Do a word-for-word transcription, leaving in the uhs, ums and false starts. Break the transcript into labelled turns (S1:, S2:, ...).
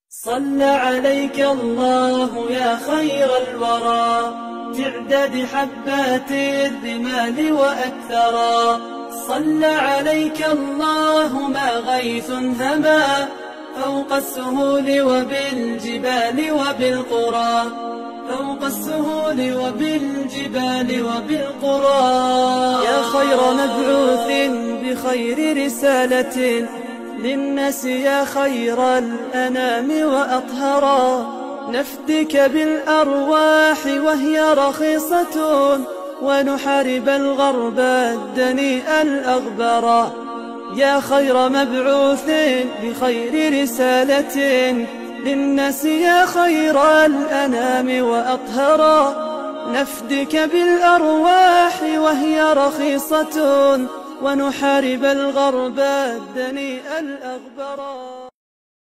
S1: صلى عليك الله يا خير الورى تعداد حبات الرمال وأكثرا. صلى عليك الله ما غيث هما فوق السهول وبالجبال وبالقرى فوق السهول وبالجبال وبالقرى. يا خير مبعوث بخير رسالة للناس يا خير الأنام وأطهرا. نفدك بالأرواح وهي رخيصة ونحارب الغرب الدنيء الأغبرا. يا خير مبعوث بخير رسالة للناس يا خير الأنام وأطهرا. نفدك بالأرواح وهي رخيصة ونحارب الغرب الدنيء الأغبرا.